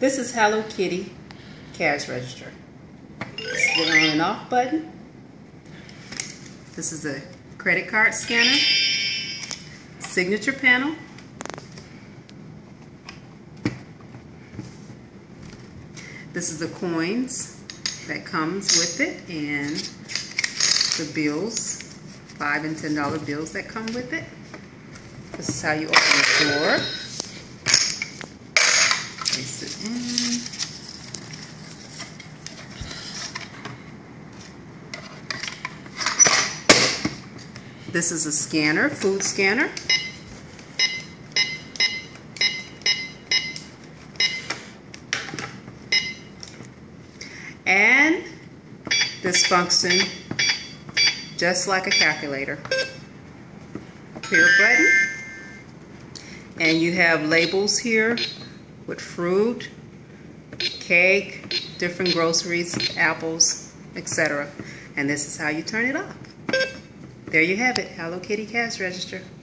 This is Hello Kitty cash register. This is the on and off button. This is a credit card scanner, signature panel, this is the coins that comes with it, and the bills, $5 and $10 bills that come with it. This is how you open the door. Place it in. This is a scanner, food scanner. And this functions just like a calculator. Clear button. And you have labels here with fruit, cake, different groceries, apples, etc. And this is how you turn it off. There you have it, Hello Kitty cash register.